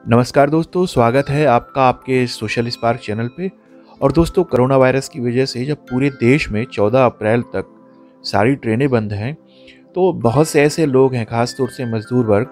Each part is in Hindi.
नमस्कार दोस्तों, स्वागत है आपका आपके सोशल स्पार्क चैनल पे। और दोस्तों, कोरोना वायरस की वजह से जब पूरे देश में 14 अप्रैल तक सारी ट्रेनें बंद हैं, तो बहुत से ऐसे लोग हैं, ख़ास तौर से मज़दूर वर्ग,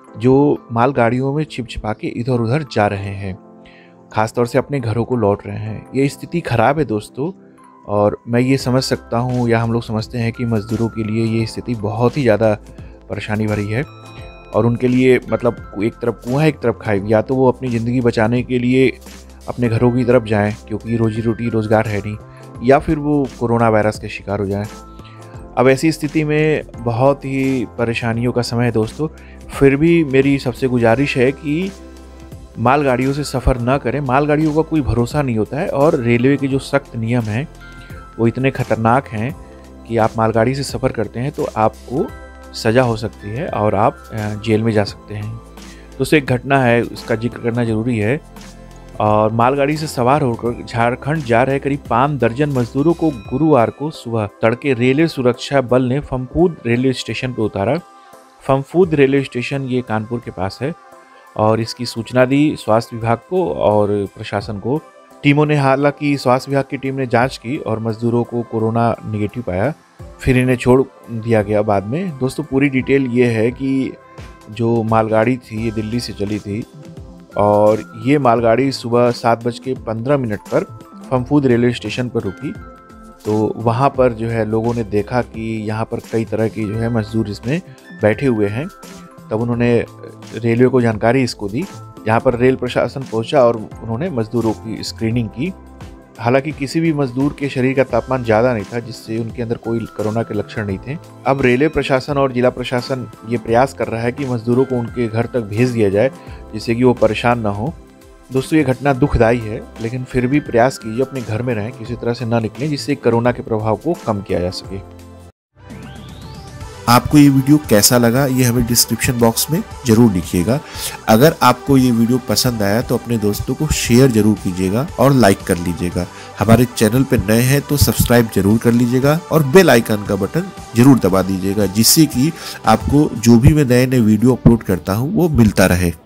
जो मालगाड़ियों में छिप-छिपा के इधर-उधर जा रहे हैं, ख़ास तौर से अपने घरों को लौट रहे हैं। ये स्थिति ख़राब है दोस्तों, और मैं ये समझ सकता हूँ या हम लोग समझते हैं कि मज़दूरों के लिए ये स्थिति बहुत ही ज़्यादा परेशानी भरी है। और उनके लिए मतलब एक तरफ कुआँ एक तरफ खाई, या तो वो अपनी ज़िंदगी बचाने के लिए अपने घरों की तरफ जाएं क्योंकि रोजी रोटी रोज़गार है नहीं, या फिर वो कोरोना वायरस के शिकार हो जाएं। अब ऐसी स्थिति में बहुत ही परेशानियों का समय है दोस्तों। फिर भी मेरी सबसे गुजारिश है कि मालगाड़ियों से सफ़र ना करें। मालगाड़ियों का कोई भरोसा नहीं होता है, और रेलवे के जो सख्त नियम हैं वो इतने ख़तरनाक हैं कि आप मालगाड़ी से सफ़र करते हैं तो आपको सज़ा हो सकती है और आप जेल में जा सकते हैं। दोस्तों, एक घटना है, उसका जिक्र करना ज़रूरी है। और मालगाड़ी से सवार होकर झारखंड जा रहे करीब 5 दर्जन मजदूरों को गुरुवार को सुबह तड़के रेलवे सुरक्षा बल ने फम्फूद रेलवे स्टेशन पर उतारा। फम्फूद रेलवे स्टेशन ये कानपुर के पास है, और इसकी सूचना दी स्वास्थ्य विभाग को और प्रशासन को। टीमों ने, हालांकि स्वास्थ्य विभाग की टीम ने जांच की और मजदूरों को कोरोना निगेटिव पाया, फिर इन्हें छोड़ दिया गया बाद में। दोस्तों, पूरी डिटेल ये है कि जो मालगाड़ी थी ये दिल्ली से चली थी, और ये मालगाड़ी सुबह 7:15 पर फम्फूद रेलवे स्टेशन पर रुकी। तो वहाँ पर जो है लोगों ने देखा कि यहाँ पर कई तरह की जो है मजदूर इसमें बैठे हुए हैं। तब उन्होंने रेलवे को जानकारी इसको दी। यहाँ पर रेल प्रशासन पहुँचा और उन्होंने मजदूरों की स्क्रीनिंग की। हालांकि किसी भी मजदूर के शरीर का तापमान ज़्यादा नहीं था, जिससे उनके अंदर कोई कोरोना के लक्षण नहीं थे। अब रेलवे प्रशासन और जिला प्रशासन ये प्रयास कर रहा है कि मजदूरों को उनके घर तक भेज दिया जाए, जिससे कि वो परेशान ना हो। दोस्तों, ये घटना दुखदायी है, लेकिन फिर भी प्रयास कीजिए अपने घर में रहें, किसी तरह से ना निकलें, जिससे कोरोना के प्रभाव को कम किया जा सके। आपको ये वीडियो कैसा लगा ये हमें डिस्क्रिप्शन बॉक्स में जरूर लिखिएगा। अगर आपको ये वीडियो पसंद आया तो अपने दोस्तों को शेयर जरूर कीजिएगा और लाइक कर लीजिएगा। हमारे चैनल पे नए हैं तो सब्सक्राइब जरूर कर लीजिएगा और बेल आइकन का बटन जरूर दबा दीजिएगा, जिससे कि आपको जो भी मैं नए नए वीडियो अपलोड करता हूँ वो मिलता रहे।